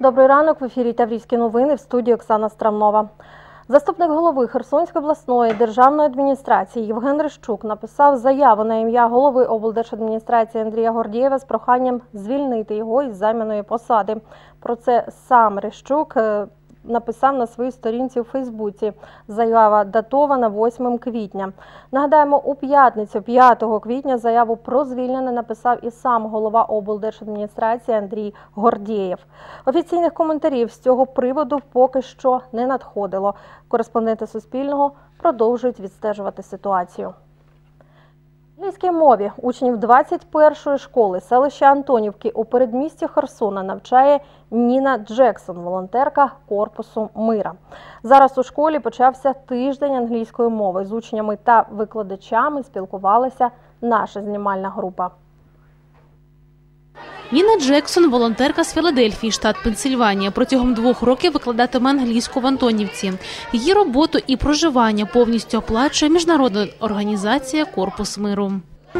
добрий ранок. В ефірі Таврійські новини, в студії Оксана Страмнова. Заступник голови Херсонської обласної державної адміністрації Євген Рищук написав заяву на ім'я голови облдержадміністрації Андрія Гордієва з проханням звільнити його із займаної посади. Про це сам Рищук написав на своїй сторінці у Фейсбуці. Заява датована 8 квітня. Нагадаємо, у п'ятницю 5 квітня заяву про звільнення написав і сам голова облдержадміністрації Андрій Гордієв. Офіційних коментарів з цього приводу поки що не надходило. Кореспонденти Суспільного продовжують відстежувати ситуацію. На англійській мові учнів 21-ї школи селища Антонівки у передмісті Херсона навчає Ніна Джексон, волонтерка Корпусу мира. Зараз у школі почався тиждень англійської мови. З учнями та викладачами спілкувалася наша знімальна група. Ніна Джексон – волонтерка з Філадельфії, штат Пенсильванія. Протягом 2 років викладатиме англійську в Антонівці. Її роботу і проживання повністю оплачує міжнародна організація «Корпус миру».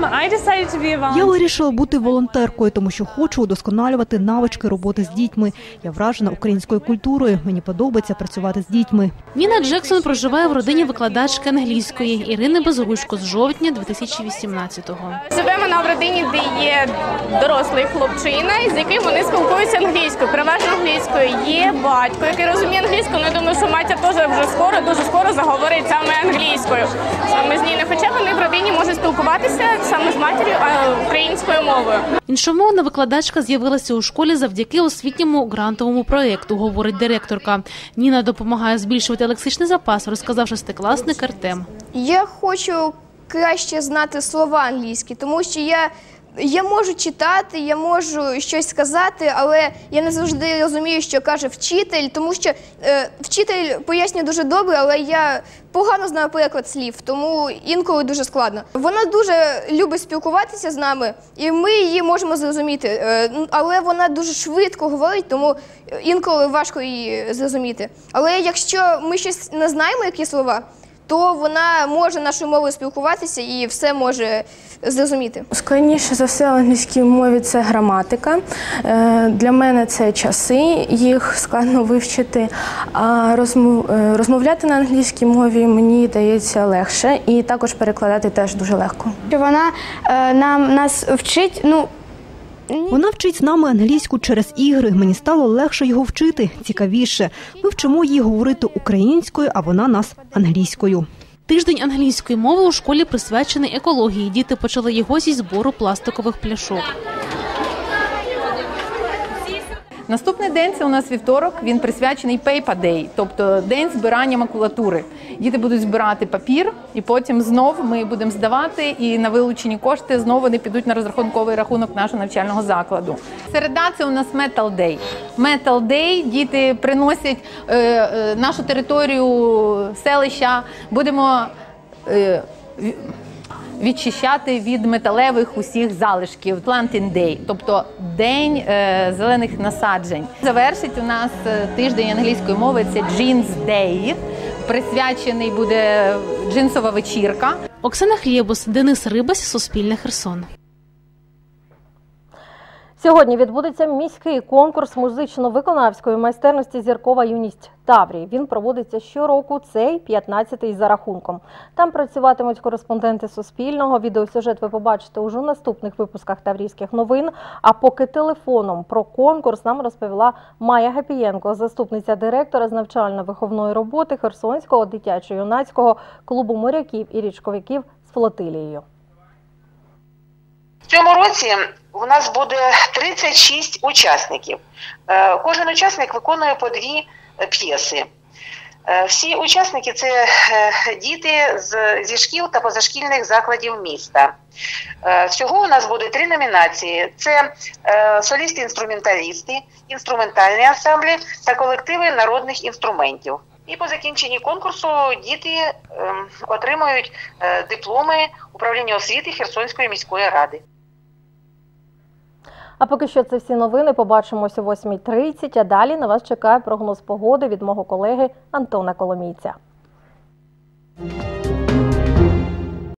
Я вирішила бути волонтеркою, тому що хочу удосконалювати навички роботи з дітьми. Я вражена українською культурою, мені подобається працювати з дітьми. Ніна Джексон проживає в родині викладачки англійської Ірини Безручко з жовтня 2018-го. Живемо вона в родині, де є дорослий хлопчина, з яким вони спілкуються англійською, переважно англійською. Є батько, який розуміє англійську, але я думаю, що матір теж вже дуже скоро заговорить саме англійською. Саме з Ніною, хоча вони в родині можуть спілкуватися саме з матір'ю, а українською мовою. Іншомовна викладачка з'явилася у школі завдяки освітньому грантовому проєкту, говорить директорка. Ніна допомагає збільшувати лексичний запас, розказав шестикласник Артем. Я хочу краще знати слова англійські, тому що я можу читати, я можу щось сказати, але я не завжди розумію, що каже вчитель, тому що вчитель пояснює дуже добре, але я погано знаю переклад слів, тому інколи дуже складно. Вона дуже любить спілкуватися з нами, і ми її можемо зрозуміти, але вона дуже швидко говорить, тому інколи важко її зрозуміти. Але якщо ми щось не знаємо, які слова, то вона може нашою мовою спілкуватися і все може зрозуміти. Складніше за все в англійській мові – це граматика. Для мене це часи, їх складно вивчити. А розмовляти на англійській мові мені дається легше і також перекладати теж дуже легко. Вона нас вчить, Вона вчить з нами англійську через ігри. Мені стало легше його вчити, цікавіше. Ми вчимо її говорити українською, а вона нас англійською. Тиждень англійської мови у школі присвячений екології. Діти почали його зі збору пластикових пляшок. Наступний день – це у нас вівторок, він присвячений Paper Day, тобто день збирання макулатури. Діти будуть збирати папір, і потім знов ми будемо здавати, і на вилучені кошти знову вони підуть на розрахунковий рахунок нашого навчального закладу. Середа – це у нас Metal Day. Metal Day, діти приносять нашу територію селища, будемо відчищати від металевих усіх залишків. Planting Day, тобто День зелених насаджень. Завершить у нас тиждень англійської мови – це Jeans Day. Присвячений буде джинсова вечірка. Оксана Хлєбус, Денис Рибась, Суспільне, Херсон. Сьогодні відбудеться міський конкурс музично-виконавської майстерності «Зіркова юність Таврії». Він проводиться щороку, цей 15-й за рахунком. Там працюватимуть кореспонденти Суспільного. Відеосюжет ви побачите уже у наступних випусках Таврійських новин. А поки телефоном про конкурс нам розповіла Майя Гапієнко, заступниця директора з навчально-виховної роботи Херсонського дитячо-юнацького клубу моряків і річковиків з флотилією. В цьому році у нас буде 36 учасників. Кожен учасник виконує по 2 п'єси. Всі учасники – це діти зі шкіл та позашкільних закладів міста. Всього у нас буде 3 номінації. Це солісти-інструменталісти, інструментальні ансамблі та колективи народних інструментів. І по закінченні конкурсу діти отримують дипломи управління освіти Херсонської міської ради. А поки що це всі новини. Побачимося о 8:30, а далі на вас чекає прогноз погоди від мого колеги Антона Коломійця.